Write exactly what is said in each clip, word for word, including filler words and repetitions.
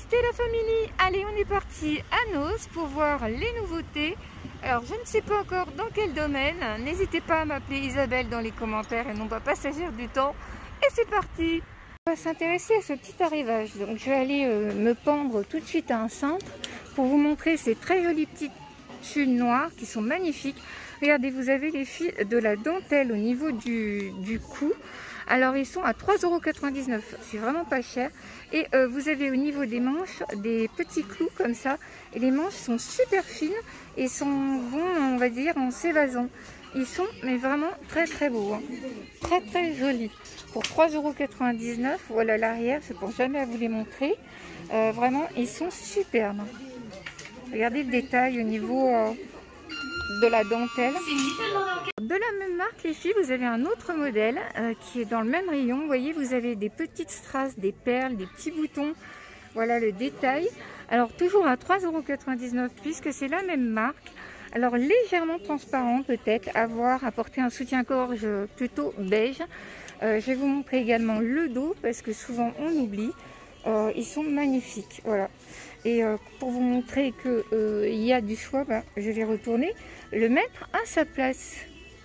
Namasté la famille. Allez, on est parti à Nos pour voir les nouveautés. Alors, je ne sais pas encore dans quel domaine. N'hésitez pas à m'appeler Isabelle dans les commentaires et non pas Passagère du temps. Et c'est parti. On va s'intéresser à ce petit arrivage. Donc, je vais aller euh, me pendre tout de suite à un cintre pour vous montrer ces très jolies petites tulles noires qui sont magnifiques. Regardez, vous avez les fils de la dentelle au niveau du, du cou. Alors ils sont à trois euros quatre-vingt-dix-neuf, c'est vraiment pas cher. Et euh, vous avez au niveau des manches des petits clous comme ça. Et les manches sont super fines et sont bons, on va dire, en s'évasant. Ils sont mais vraiment très très beaux, hein. Très très jolis. Pour trois euros quatre-vingt-dix-neuf, voilà l'arrière, je ne pense jamais à vous les montrer. Euh, vraiment, ils sont superbes. Regardez le détail au niveau euh, de la dentelle. De la même marque, les filles, vous avez un autre modèle euh, qui est dans le même rayon. Vous voyez, vous avez des petites strass, des perles, des petits boutons. Voilà le détail. Alors, toujours à trois euros quatre-vingt-dix-neuf puisque c'est la même marque. Alors, légèrement transparent peut-être, à voir, apporter un soutien-gorge plutôt beige. Euh, je vais vous montrer également le dos parce que souvent on oublie. Euh, ils sont magnifiques, voilà. Et euh, pour vous montrer qu'il euh, y a du choix, ben, je vais retourner le mettre à sa place.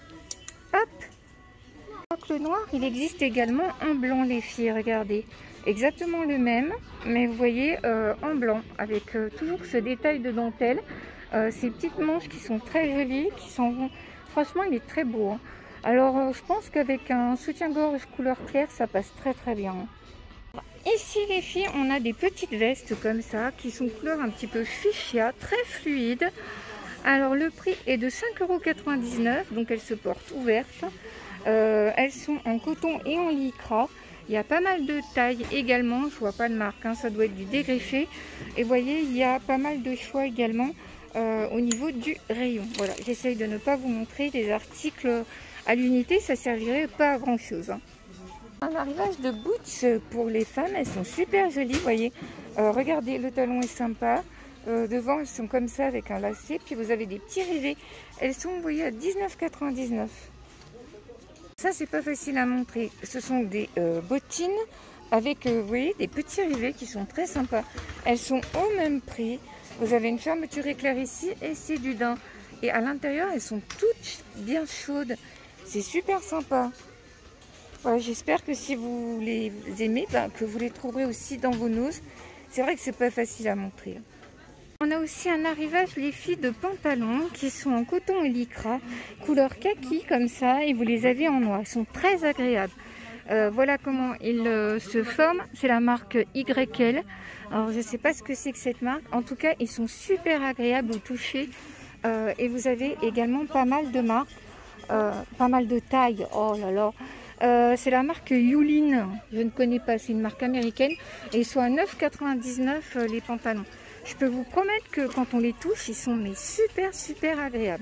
Hop. Le noir, il existe également en blanc, les filles, regardez. Exactement le même, mais vous voyez euh, en blanc, avec euh, toujours ce détail de dentelle. Euh, ces petites manches qui sont très jolies, qui sont... Franchement, il est très beau, hein. Alors, euh, je pense qu'avec un soutien-gorge couleur claire, ça passe très très bien. Ici, les filles, on a des petites vestes comme ça, qui sont couleur un petit peu fuchsia, très fluide. Alors, le prix est de cinq euros quatre-vingt-dix-neuf, donc elles se portent ouvertes. Euh, elles sont en coton et en lycra. Il y a pas mal de tailles également, je vois pas de marque, hein, ça doit être du dégreffé. Et vous voyez, il y a pas mal de choix également euh, au niveau du rayon. Voilà, j'essaye de ne pas vous montrer des articles à l'unité, ça servirait pas à grand chose, hein. Un arrivage de boots pour les femmes, elles sont super jolies, vous voyez. Euh, regardez, le talon est sympa. Euh, devant, elles sont comme ça avec un lacet. Puis vous avez des petits rivets. Elles sont, vous voyez, à dix-neuf quatre-vingt-dix-neuf. Ça, c'est pas facile à montrer. Ce sont des euh, bottines avec, euh, vous voyez, des petits rivets qui sont très sympas. Elles sont au même prix. Vous avez une fermeture éclair ici et c'est du daim. Et à l'intérieur, elles sont toutes bien chaudes. C'est super sympa. Voilà, j'espère que si vous les aimez, ben, que vous les trouverez aussi dans vos noses. C'est vrai que c'est pas facile à montrer. On a aussi un arrivage, les filles, de pantalons qui sont en coton et lycra, couleur kaki comme ça, et vous les avez en noir. Ils sont très agréables. Euh, voilà comment ils euh, se forment. C'est la marque Y L. Alors je ne sais pas ce que c'est que cette marque. En tout cas, ils sont super agréables au toucher. Euh, et vous avez également pas mal de marques, euh, pas mal de tailles. Oh là là. Euh, c'est la marque Yulin, je ne connais pas, c'est une marque américaine et ils sont à neuf euros quatre-vingt-dix-neuf euh, les pantalons. Je peux vous promettre que quand on les touche, ils sont mais super super agréables.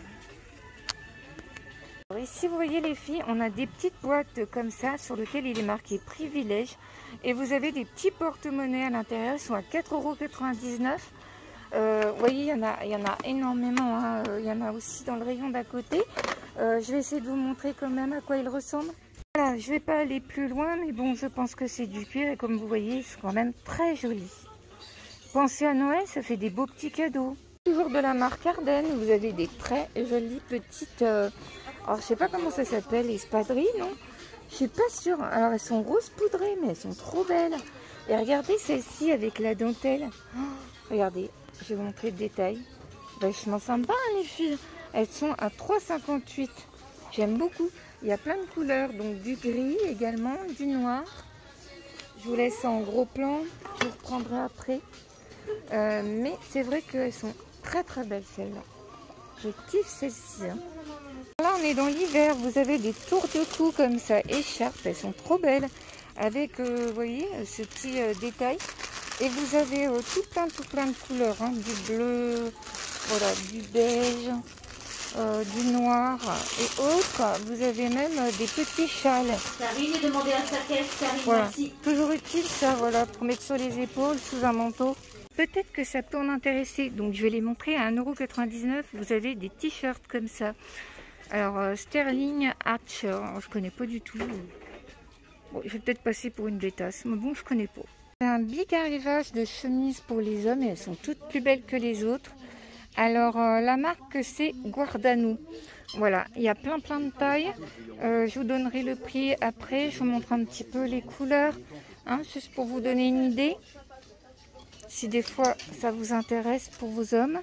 Alors ici vous voyez les filles, on a des petites boîtes comme ça sur lesquelles il est marqué privilège et vous avez des petits porte-monnaies à l'intérieur, ils sont à quatre euros quatre-vingt-dix-neuf. Euh, vous voyez, il y en a, il y en a énormément, hein. Il y en a aussi dans le rayon d'à côté. Euh, je vais essayer de vous montrer quand même à quoi ils ressemblent. Voilà, je ne vais pas aller plus loin, mais bon, je pense que c'est du cuir et comme vous voyez, ils sont quand même très jolis. Pensez à Noël, ça fait des beaux petits cadeaux. Toujours de la marque Ardennes, vous avez des très jolies petites... Euh... Alors, je sais pas comment ça s'appelle, espadrilles, non? Je suis pas sûre. Alors, elles sont roses poudrées, mais elles sont trop belles. Et regardez celle-ci avec la dentelle. Oh, regardez, je vais vous montrer le détail. Vachement sympa, hein, les filles. Elles sont à trois euros cinquante-huit. J'aime beaucoup. Il y a plein de couleurs, donc du gris également, du noir. Je vous laisse en gros plan. Je vous reprendrai après. Euh, mais c'est vrai qu'elles sont très très belles celles-là. Je kiffe celles-ci, hein. Là, on est dans l'hiver. Vous avez des tours de cou comme ça, écharpes. Elles sont trop belles. Avec, euh, vous voyez, ce petit euh, détail. Et vous avez euh, tout plein, tout plein de couleurs, hein, du bleu, voilà, du beige, euh, du noir et autres. Vous avez même euh, des petits châles. Karine est demandé à sa caisse, Karine, voilà. Merci. Toujours utile ça, voilà, pour mettre sur les épaules, sous un manteau. Peut-être que ça peut en intéresser, donc je vais les montrer à un euro quatre-vingt-dix-neuf. Vous avez des t-shirts comme ça. Alors, euh, Sterling Archer, je connais pas du tout. Bon, je vais peut-être passer pour une bêtasse, mais bon, je connais pas. C'est un big arrivage de chemises pour les hommes et elles sont toutes plus belles que les autres. Alors euh, la marque c'est Guardano. Voilà, il y a plein plein de tailles. Euh, je vous donnerai le prix après. Je vous montre un petit peu les couleurs, hein, juste pour vous donner une idée. Si des fois ça vous intéresse pour vos hommes.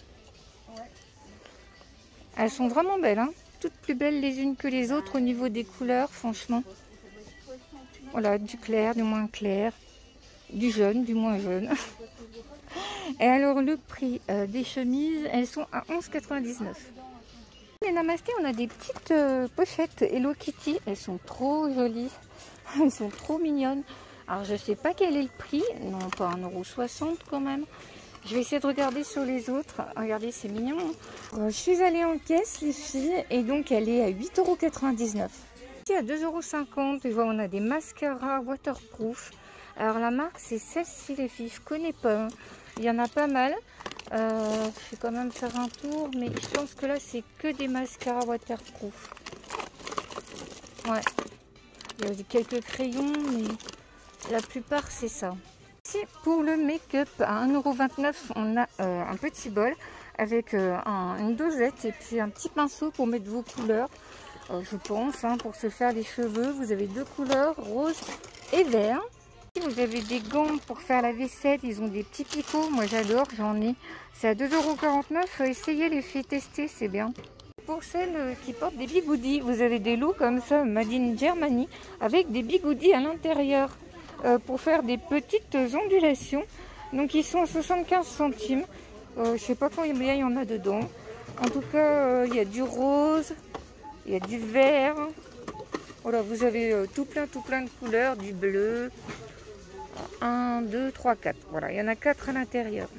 Elles sont vraiment belles, hein, toutes plus belles les unes que les autres au niveau des couleurs, franchement. Voilà, du clair, du moins clair, du jaune, du moins jaune. Et alors le prix euh, des chemises, elles sont à onze quatre-vingt-dix-neuf. Les namastés, on a des petites euh, pochettes Hello Kitty, elles sont trop jolies, elles sont trop mignonnes. Alors je sais pas quel est le prix, non pas un euro soixante quand même. Je vais essayer de regarder sur les autres. Regardez, c'est mignon. Euh, je suis allée en caisse les filles et donc elle est à huit euros quatre-vingt-dix-neuf. Ici à deux euros cinquante, je vois on a des mascaras waterproof. Alors la marque c'est celle-ci les filles, je connais pas. Hein. Il y en a pas mal. Euh, je vais quand même faire un tour, mais je pense que là c'est que des mascaras waterproof. Ouais. Il y a quelques crayons, mais la plupart c'est ça. Ici pour le make-up à un euro vingt-neuf, on a euh, un petit bol avec euh, un, une dosette et puis un petit pinceau pour mettre vos couleurs. Euh, je pense, hein, pour se faire les cheveux, vous avez deux couleurs, rose et vert. Vous avez des gants pour faire la vaisselle, ils ont des petits picots, moi j'adore, j'en ai. C'est à deux euros quarante-neuf, essayez les filles, tester, c'est bien. Pour celles qui portent des bigoudis, vous avez des lots comme ça, Made in Germany, avec des bigoudis à l'intérieur euh, pour faire des petites ondulations. Donc ils sont à soixante-quinze centimes, euh, je sais pas combien il y en a dedans. En tout cas, euh, il y a du rose, il y a du vert. Voilà, vous avez euh, tout plein, tout plein de couleurs, du bleu. un, deux, trois, quatre. Voilà, il y en a quatre à l'intérieur.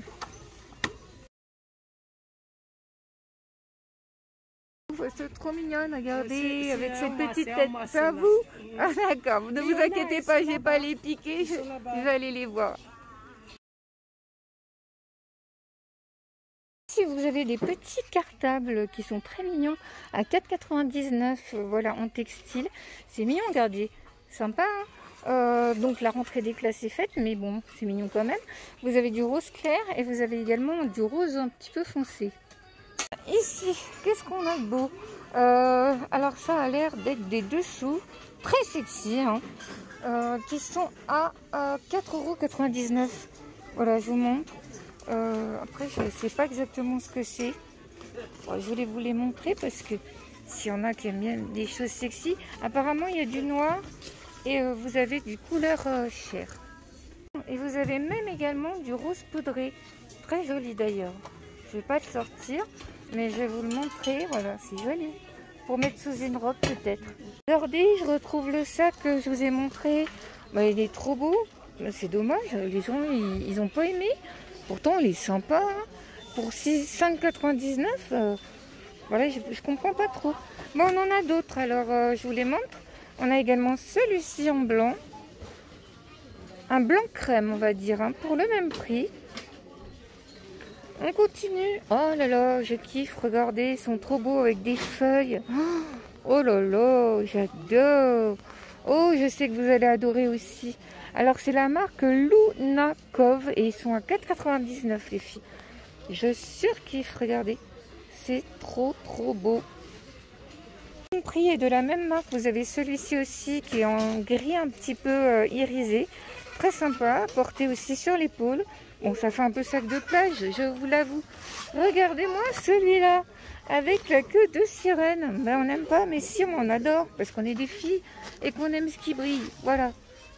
C'est trop mignonne, regardez, avec cette petite tête. C'est à vous? Ah d'accord, ne vous inquiétez pas, je vais pas les piquer, je, je vais aller les voir. Si vous avez des petits cartables qui sont très mignons à quatre quatre-vingt-dix-neuf, voilà, en textile. C'est mignon, regardez, sympa, hein. Euh, donc la rentrée des classes est faite, mais bon, c'est mignon quand même. Vous avez du rose clair et vous avez également du rose un petit peu foncé. Ici, qu'est-ce qu'on a de beau? euh, Alors ça a l'air d'être des dessous très sexy, hein, euh, qui sont à euh, quatre euros quatre-vingt-dix-neuf. Voilà, je vous montre. Euh, après, je ne sais pas exactement ce que c'est. Bon, je voulais vous les montrer parce que s'il y en a qui aiment bien des choses sexy, apparemment il y a du noir. Et euh, vous avez du couleur euh, chair. Et vous avez même également du rose poudré. Très joli d'ailleurs. Je ne vais pas le sortir, mais je vais vous le montrer. Voilà, c'est joli. Pour mettre sous une robe peut-être. Regardez, je retrouve le sac que je vous ai montré. Bah, il est trop beau. C'est dommage, les gens ils n'ont pas aimé. Pourtant, il est sympa. Hein. Pour cinq quatre-vingt-dix-neuf, euh, voilà, je ne comprends pas trop. Bon, on en a d'autres, alors euh, je vous les montre. On a également celui-ci en blanc, un blanc crème on va dire, hein, pour le même prix. On continue. Oh là là, je kiffe, regardez, ils sont trop beaux avec des feuilles. Oh là là, j'adore. Oh, je sais que vous allez adorer aussi. Alors c'est la marque Luna Cove et ils sont à quatre quatre-vingt-dix-neuf les filles. Je surkiffe, regardez, c'est trop trop beau. Le prix est de la même marque, vous avez celui-ci aussi qui est en gris un petit peu euh, irisé, très sympa, porté aussi sur l'épaule. Bon, ça fait un peu sac de plage, je vous l'avoue. Regardez-moi celui-là, avec la queue de sirène. Ben, on n'aime pas, mais si, on adore, parce qu'on est des filles et qu'on aime ce qui brille, voilà.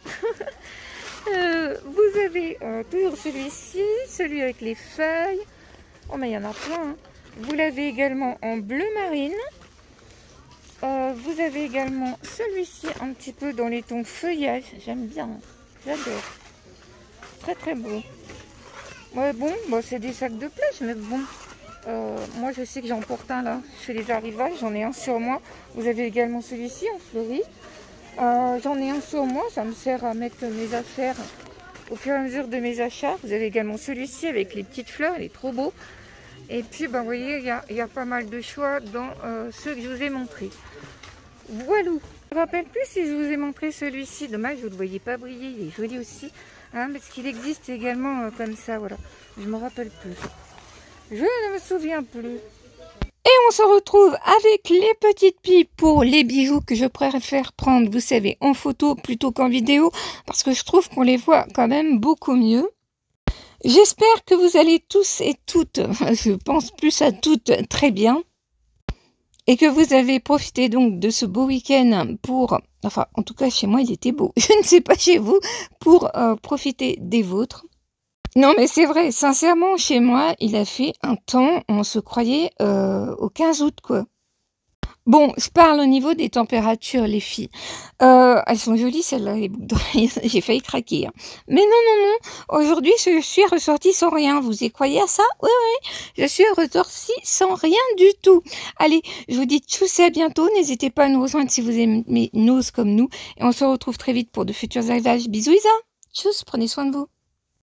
euh, vous avez euh, toujours celui-ci, celui avec les feuilles. Oh, mais il y en a plein, hein. Vous l'avez également en bleu marine. Euh, vous avez également celui-ci un petit peu dans les tons feuillage. J'aime bien, j'adore. Très très beau. Ouais, bon, bon c'est des sacs de plage, mais bon. Euh, moi je sais que j'en porte un là. Je fais les arrivages, j'en ai un sur moi. Vous avez également celui-ci en fleuri. Euh, j'en ai un sur moi, ça me sert à mettre mes affaires au fur et à mesure de mes achats. Vous avez également celui-ci avec les petites fleurs, il est trop beau. Et puis, ben, vous voyez, il y a, y a pas mal de choix dans euh, ceux que je vous ai montrés. Voilà. Je ne me rappelle plus si je vous ai montré celui-ci. Dommage, vous ne le voyez pas briller. Il est joli aussi. Hein, parce qu'il existe également euh, comme ça, voilà. Je me rappelle plus. Je ne me souviens plus. Et on se retrouve avec les petites pipes pour les bijoux que je préfère prendre, vous savez, en photo plutôt qu'en vidéo, parce que je trouve qu'on les voit quand même beaucoup mieux. J'espère que vous allez tous et toutes, je pense plus à toutes, très bien. Et que vous avez profité donc de ce beau week-end pour, enfin en tout cas chez moi il était beau, je ne sais pas chez vous, pour euh, profiter des vôtres. Non mais c'est vrai, sincèrement chez moi il a fait un temps, on se croyait euh, au quinze août quoi. Bon, je parle au niveau des températures, les filles. Euh, elles sont jolies, celles-là, les boucles d'oreilles. J'ai failli craquer. Hein. Mais non, non, non. Aujourd'hui, je suis ressortie sans rien. Vous y croyez à ça? Oui, oui. Je suis ressortie sans rien du tout. Allez, je vous dis tchuss et à bientôt. N'hésitez pas à nous rejoindre si vous aimez nos comme nous. Et on se retrouve très vite pour de futurs arrivages. Bisous, Isa. Tchuss, prenez soin de vous.